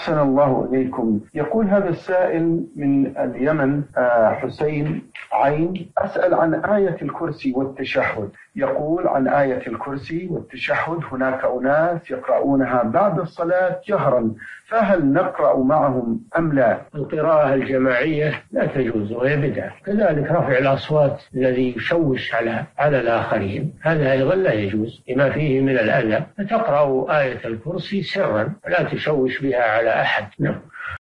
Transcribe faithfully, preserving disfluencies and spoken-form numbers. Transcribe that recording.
أحسن الله إليكم. يقول هذا السائل من اليمن، حسين عين، أسأل عن آية الكرسي والتشهد. يقول عن آية الكرسي والتشهد هناك أناس يقرؤونها بعد الصلاة جهرا، فهل نقرأ معهم أم لا؟ القراءة الجماعية لا تجوز وهي بدعة، كذلك رفع الأصوات الذي يشوش على على الآخرين هذا أيضا لا يجوز لما فيه من الأذى. فتقرأ آية الكرسي سرا لا تشوش بها على أحد. نعم.